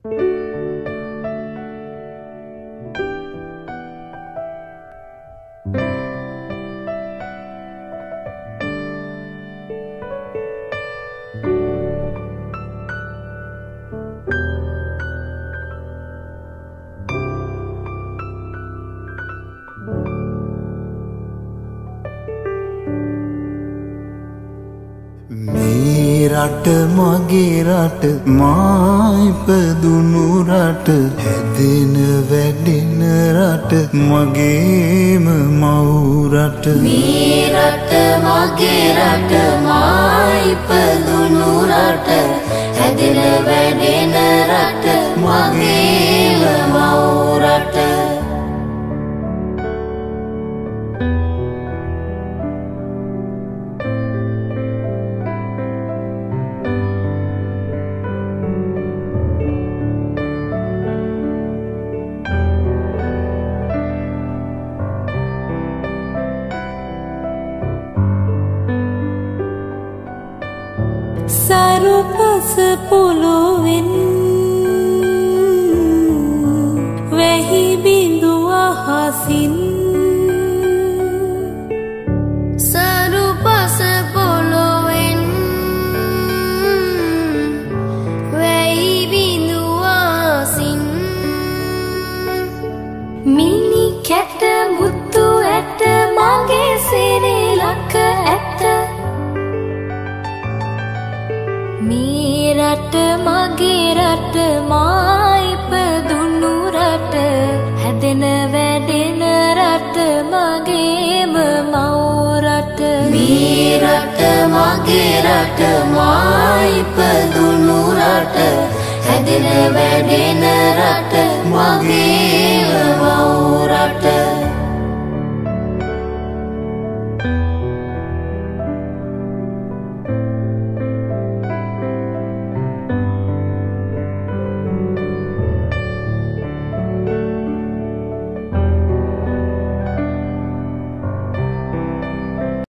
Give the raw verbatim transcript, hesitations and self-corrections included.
රට මගේ රට මා ඉපදුණු රට හැදෙන වැඩෙන රට මගේම මව් රට මේ රට මගේ රට මා ඉපදුණු රට හැදෙන වැඩෙන රට මගේම මව් රට සරුපස පොළොවෙන් වැහි බිඳු අහසින් සරුපස පොළොවෙන් වැහි බිඳු අහසින් මිනි කැට මුතු ඇට මගේ සිරිලක ඇත මේ රට මගේ රට මා ඉපදුණු රට හැදෙන වැඩෙන රට මගේම මව් රට මේ රට මගේ රට මා ඉපදුණු රට හැදෙන වැඩෙන රට මගේම මව් රට